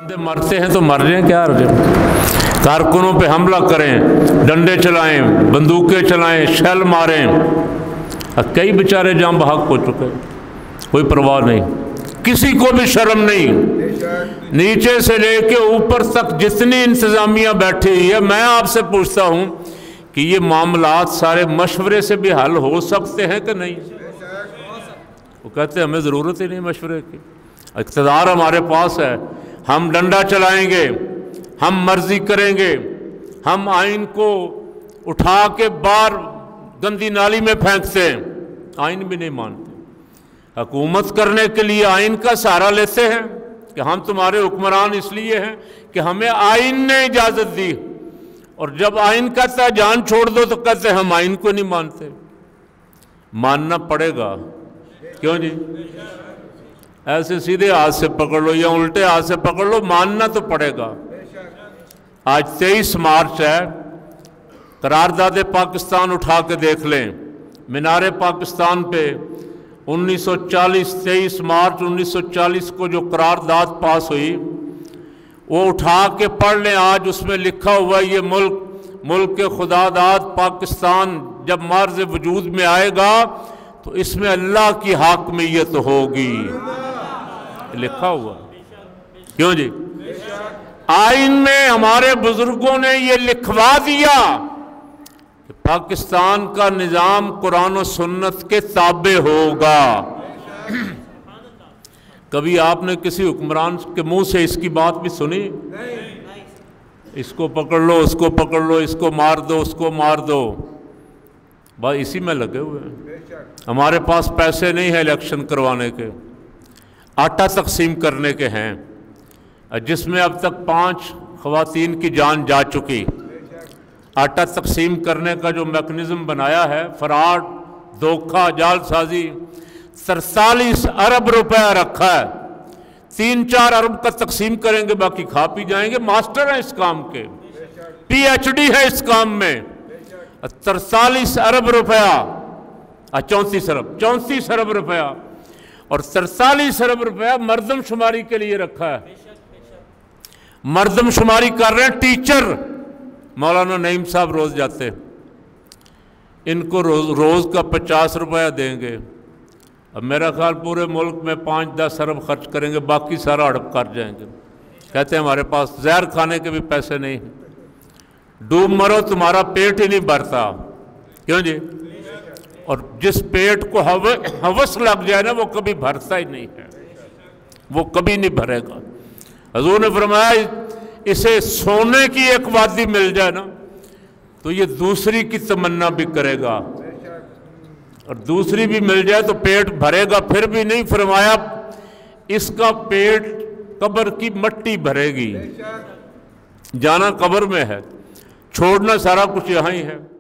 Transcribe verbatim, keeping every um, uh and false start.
मरते हैं तो मर रहे क्या रहे? कारकुनों पे हमला करें, डंडे चलाएं, बंदूकें चलाएं, शेल मारें, कई बेचारे जान बहक हो चुके, कोई परवाह नहीं, किसी को भी शर्म नहीं। नीचे से लेके ऊपर तक जितनी इंतजामिया बैठी हुई है, मैं आपसे पूछता हूं कि ये मामलात सारे मशवरे से भी हल हो सकते हैं कि नहीं? वो कहते हैं हमें ज़रूरत ही नहीं मशवरे की, इक़्तिदार हमारे पास है, हम डंडा चलाएंगे, हम मर्जी करेंगे, हम आइन को उठा के बाहर गंदी नाली में फेंकते हैं, आइन भी नहीं मानते। हुकूमत करने के लिए आइन का सहारा लेते हैं कि हम तुम्हारे हुक्मरान इसलिए हैं कि हमें आइन ने इजाज़त दी, और जब आइन कहता है जान छोड़ दो तो कहते हैं हम आइन को नहीं मानते। मानना पड़ेगा, क्यों जी? ऐसे सीधे हाथ से पकड़ लो या उल्टे हाथ से पकड़ लो, मानना तो पड़ेगा। आज तेईस मार्च है, करारदादे पाकिस्तान उठा के देख लें, मीनारे पाकिस्तान पे उन्नीस सौ चालीस तेईस मार्च उन्नीस सौ चालीस को जो करारदाद पास हुई वो उठा के पढ़ लें। आज उसमें लिखा हुआ है ये मुल्क मुल्क के खुदादाद पाकिस्तान जब मार्ज़ वजूद में आएगा तो इसमें अल्लाह की हाकमियत होगी, लिखा हुआ, क्यों जी? आइन में हमारे बुजुर्गों ने ये लिखवा दिया कि पाकिस्तान का निज़ाम कुरान और सुन्नत के ताबे होगा। कभी आपने किसी हुक्मरान के मुंह से इसकी बात भी सुनी? इसको पकड़ लो, उसको पकड़ लो, इसको मार दो, उसको मार दो, बस इसी में लगे हुए हैं। हमारे पास पैसे नहीं है इलेक्शन करवाने के, आटा तकसीम करने के हैं, जिसमें अब तक पांच ख़वातीन की जान जा चुकी। आटा तकसीम करने का जो मैकेनिज़्म बनाया है, फराड, धोखा, जालसाजी, सैंतालीस अरब रुपया रखा है। तीन चार अरब का तकसीम करेंगे, बाकी खा पी जाएंगे। मास्टर हैं इस काम के, पीएचडी है इस काम में। सैंतालीस अरब रुपया, चौंतीस अरब चौंतीस अरब रुपया और सैंतालीस अरब रुपया मर्दमशुमारी के लिए रखा है। मर्दमशुमारी कर रहे हैं टीचर, मौलाना नईम साहब रोज जाते, इनको रोज रोज का पचास रुपया देंगे। अब मेरा ख्याल पूरे मुल्क में पाँच दस अरब खर्च करेंगे, बाकी सारा हड़प कर जाएंगे। कहते हैं हमारे पास जहर खाने के भी पैसे नहीं हैं। डूब मरो, तुम्हारा पेट ही नहीं भरता, क्यों जी? और जिस पेट को हव हवस लग जाए ना, वो कभी भरता ही नहीं है, वो कभी नहीं भरेगा। हजूर ने फरमाया इसे सोने की एक वादी मिल जाए ना तो ये दूसरी की तमन्ना भी करेगा, और दूसरी भी मिल जाए तो पेट भरेगा फिर भी नहीं। फरमाया इसका पेट कब्र की मट्टी भरेगी। जाना कब्र में है, छोड़ना सारा कुछ यहाँ ही है।